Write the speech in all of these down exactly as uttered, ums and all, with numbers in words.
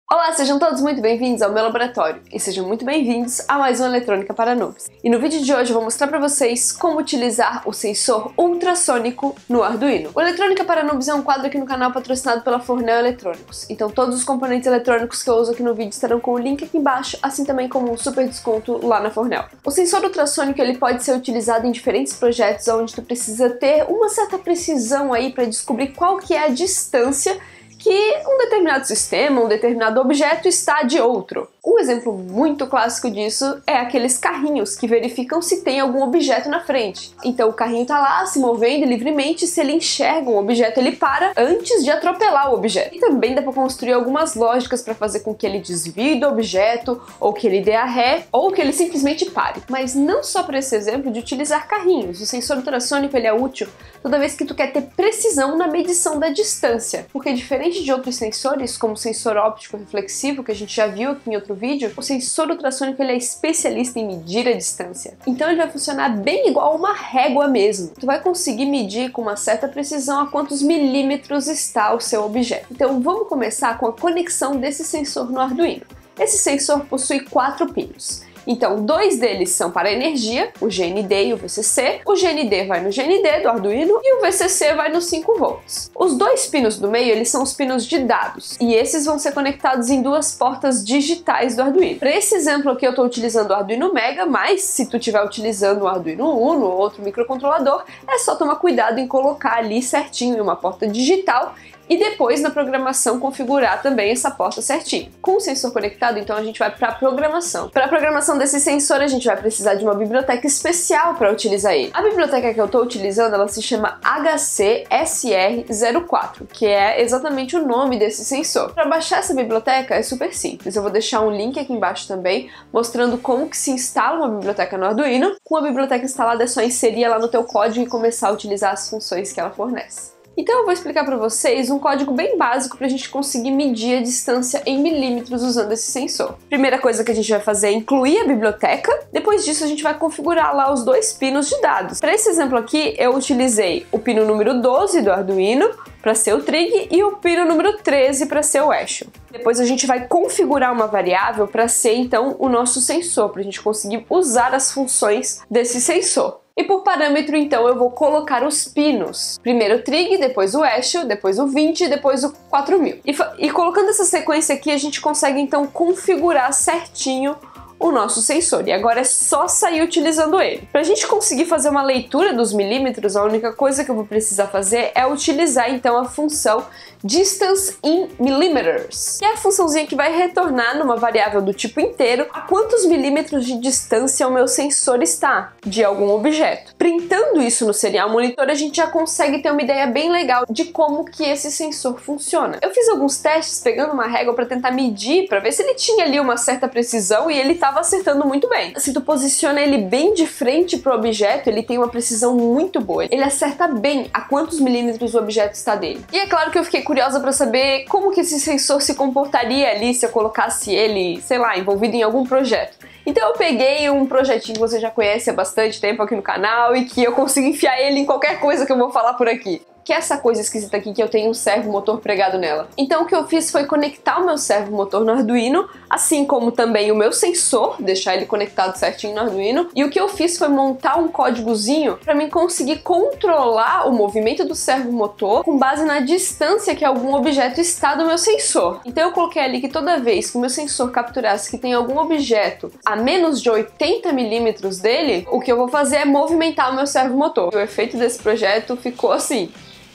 Olá, sejam todos muito bem-vindos ao meu laboratório e sejam muito bem-vindos a mais uma Eletrônica para Noobs. E no vídeo de hoje eu vou mostrar para vocês como utilizar o sensor ultrassônico no Arduino. O Eletrônica para Noobs é um quadro aqui no canal patrocinado pela Fornel Eletrônicos, então todos os componentes eletrônicos que eu uso aqui no vídeo estarão com o link aqui embaixo, assim também como um super desconto lá na Fornel. O sensor ultrassônico ele pode ser utilizado em diferentes projetos onde tu precisa ter uma certa precisão aí para descobrir qual que é a distância que um determinado sistema, um determinado objeto está de outro. Um exemplo muito clássico disso é aqueles carrinhos que verificam se tem algum objeto na frente. Então o carrinho está lá se movendo livremente, se ele enxerga um objeto ele para antes de atropelar o objeto. E também dá para construir algumas lógicas para fazer com que ele desvie do objeto, ou que ele dê a ré, ou que ele simplesmente pare. Mas não só para esse exemplo de utilizar carrinhos, o sensor ultrassônico ele é útil toda vez que tu quer ter precisão na medição da distância, porque diferente de outros sensores, como o sensor óptico reflexivo, que a gente já viu aqui em outro vídeo, o sensor ultrassônico ele é especialista em medir a distância. Então ele vai funcionar bem igual uma régua mesmo. Tu vai conseguir medir com uma certa precisão a quantos milímetros está o seu objeto. Então vamos começar com a conexão desse sensor no Arduino. Esse sensor possui quatro pinos. Então, dois deles são para energia, o G N D e o V C C. O G N D vai no G N D do Arduino e o V C C vai nos cinco volts. Os dois pinos do meio, eles são os pinos de dados, e esses vão ser conectados em duas portas digitais do Arduino. Para esse exemplo aqui eu estou utilizando o Arduino Mega, mas se tu estiver utilizando o Arduino Uno ou outro microcontrolador, é só tomar cuidado em colocar ali certinho em uma porta digital e depois na programação configurar também essa porta certinho. Com o sensor conectado, então a gente vai para a programação. Para a programação desse sensor, a gente vai precisar de uma biblioteca especial para utilizar ele. A biblioteca que eu estou utilizando, ela se chama H C S R zero quatro, que é exatamente o nome desse sensor. Para baixar essa biblioteca é super simples. Eu vou deixar um link aqui embaixo também, mostrando como que se instala uma biblioteca no Arduino. Com a biblioteca instalada é só inserir ela no teu código e começar a utilizar as funções que ela fornece. Então eu vou explicar para vocês um código bem básico para a gente conseguir medir a distância em milímetros usando esse sensor. Primeira coisa que a gente vai fazer é incluir a biblioteca, depois disso a gente vai configurar lá os dois pinos de dados. Para esse exemplo aqui eu utilizei o pino número doze do Arduino para ser o trig e o pino número treze para ser o eixo. Depois a gente vai configurar uma variável para ser então o nosso sensor, para a gente conseguir usar as funções desse sensor. E por parâmetro, então, eu vou colocar os pinos. Primeiro o trig, depois o eixo, depois o vinte e depois o quatro mil. E, e colocando essa sequência aqui, a gente consegue, então, configurar certinho o nosso sensor. E agora é só sair utilizando ele. Para a gente conseguir fazer uma leitura dos milímetros, a única coisa que eu vou precisar fazer é utilizar, então, a função Distance in Millimeters, que é a funçãozinha que vai retornar numa variável do tipo inteiro a quantos milímetros de distância o meu sensor está de algum objeto. Printando isso no serial monitor, a gente já consegue ter uma ideia bem legal de como que esse sensor funciona. Eu fiz alguns testes pegando uma régua para tentar medir, para ver se ele tinha ali uma certa precisão, e ele estava acertando muito bem. Se tu posiciona ele bem de frente para o objeto, ele tem uma precisão muito boa. Ele acerta bem a quantos milímetros o objeto está dele. E é claro que eu fiquei curiosa para saber como que esse sensor se comportaria ali se eu colocasse ele, sei lá, envolvido em algum projeto. Então eu peguei um projetinho que você já conhece há bastante tempo aqui no canal e que eu consigo enfiar ele em qualquer coisa que eu vou falar por aqui. Que é essa coisa esquisita aqui que eu tenho um servomotor pregado nela. Então o que eu fiz foi conectar o meu servomotor no Arduino, assim como também o meu sensor, deixar ele conectado certinho no Arduino. E o que eu fiz foi montar um códigozinho para mim conseguir controlar o movimento do servomotor com base na distância que algum objeto está do meu sensor. Então eu coloquei ali que toda vez que o meu sensor capturasse que tem algum objeto a menos de oitenta milímetros dele, o que eu vou fazer é movimentar o meu servomotor. O efeito desse projeto ficou assim.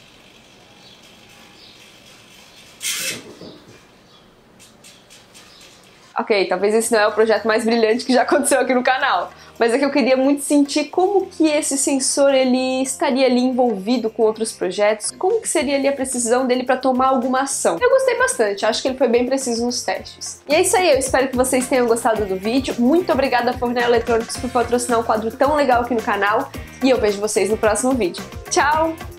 Ok, talvez esse não é o projeto mais brilhante que já aconteceu aqui no canal, mas é que eu queria muito sentir como que esse sensor ele estaria ali envolvido com outros projetos, como que seria ali a precisão dele para tomar alguma ação. Eu gostei bastante, acho que ele foi bem preciso nos testes. E é isso aí, eu espero que vocês tenham gostado do vídeo. Muito obrigada a Fornel Eletrônicos por patrocinar um quadro tão legal aqui no canal, e eu vejo vocês no próximo vídeo. Tchau!